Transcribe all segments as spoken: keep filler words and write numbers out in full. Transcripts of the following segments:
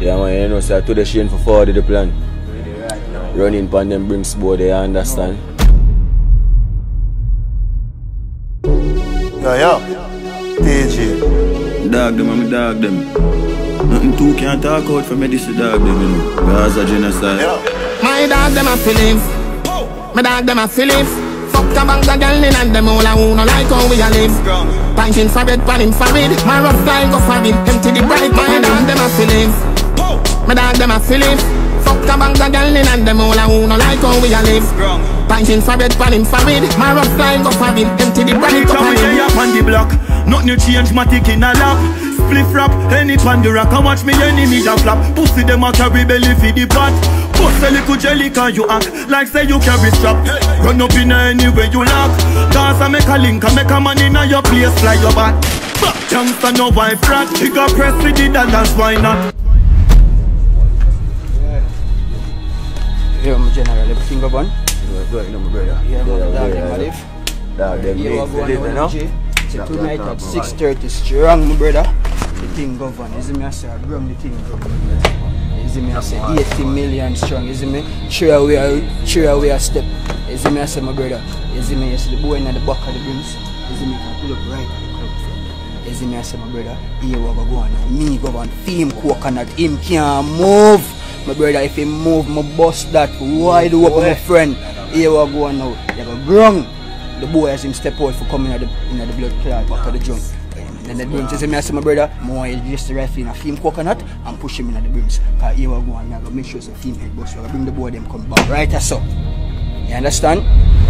Yeah man, you know, so today she in for forward the plan. Running pan them brings board, you understand? Yo, yo, D J. Dog them, I'm a dog them. Nothing too can't talk out for me, this is dog them, you know. Gaza genocide. Yo. My dog them a feeling. My dog them a feeling. Fuck a bang of girl in and them all a who no like how we a live. Pinting for bed, pan him for it. My rough fly go for it. Empty the bright. My dog them a feeling. My dog them a feeling. Fuck a bang of girl in and them all a who no like how we a live. Pinting for bed, pan him for it. My rough fly go for it. Empty the bright. Go for it. On the block, nothing you change, my tick in a lap. Spliff rap, any pan the rock, and watch me enemy a flap. Pussy them a carry belly for the pot. Bust a little jelly can you act like say you carry strap. Run up in any way you lock. Dance and make a link and make a man in your place, fly your back. Youngster no wife rat, he got press with the dollars, why not? Yeah, my general, everything go on? Do it, you know, my brother. Yeah, my dog, them live. Dog, them Yeah, live, they live, you know? So tonight at six thirty, strong, my brother. The thing go on, you see me I say, I bring the thing go on. You see me I say, eighty million strong, you see me? Three away, three away a step. You see me I say, my brother. You see me, you see the boy in the back of the brims. You see me, can pull up right at the club front. You see me I say, my brother, here we go on now. Me go on, fame coconut, him can't move. My brother, if he move, my bust that wide open, my friend. Here we go on now. You go grung. The boy as him step out for coming in the, in the blood clot back of the jump. Then the brims, you see me I say, my brother, more just the rifle in a film coconut and push him in the brims. Because here we go on, I go make sure it's a film head bust. I bring the boy them come back right as so. You understand?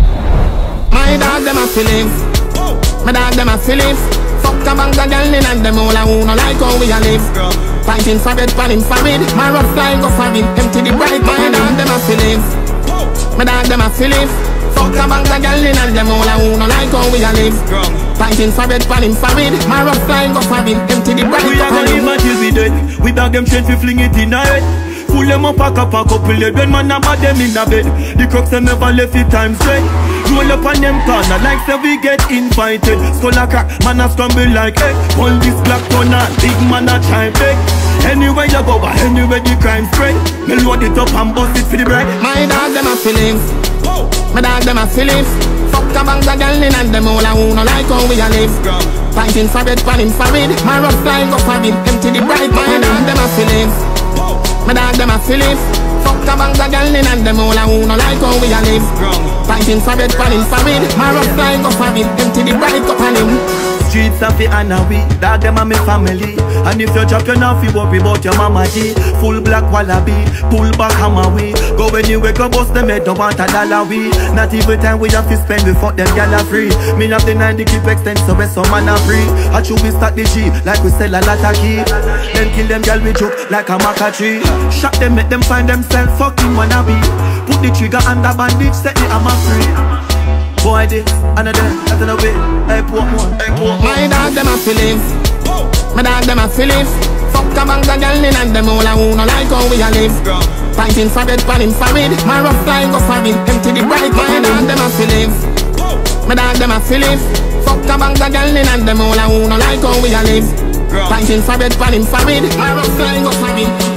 My dog them a feeling. My dog them a feeling. Fuck a bang of girl in and them all a who no like how we a live. Pinting for bed, pan him for it. My rough fly go for it. Empty the bright. My dog them a feeling. My dog them a feeling. Fuck a bang of girl in and them all a who no like how we a live. Pinting for bed, pan him for it. My rough fly go for it. Empty the bright. We are gonna live until we dead. We dog them straight, we fling it in our head. Pull them up, pack up, pack up, pull it. When man a bad them in a bed. The crooks them never left it time straight. Roll up on them corner like say we get invited. Skull a crack, man a scramble like egg. Pull this black corner, big man a chime big. Anywhere you go, anywhere the crime spread. Me load it up and bust it for the bread. My dog them a feeling. My dog them a feeling. Fuck a bang of girl in and them all a who no like how we a live. Pinting for bed, pan him for it. My rough fly go for it. Empty the bright. My dog them a feeling. My dog them a feeling. Fuck a bang of girl in and them all a who no like how we a live. Pinting for bed, pan him for it. My rough fly go for it. Empty the bright up on him. Streets of the Anawi, dog them a me family. And if you drop, you not fi worry about your mama G. Full black wallaby, pull back hammer we. Go anywhere, go bust them head, don't want a dollar we. Not even time we have to spend, we fuck them gyal a free. Me have the nine, the keep extend, so we some man a free. I choose we start the G, like we sell a lot of key. Then kill them gyal we joke, like a maca tree. Shot them, make them find themselves fucking wannabe. Put the trigger on the bandage, set the hammer free. Boy this, another, another way. I put more, I put more. My dog them a feeling. My dog them a feeling. Fuck a bang of girl in and them all a who no like how we a live. Pinting for bed, pan him for it. My rough fly go for it. Empty the bright. My dog them a feeling. My dog them a feeling. Fuck a bang of girl in and them all a who no like how we a live. Pinting for bed, pan him for it. My rough fly go for it.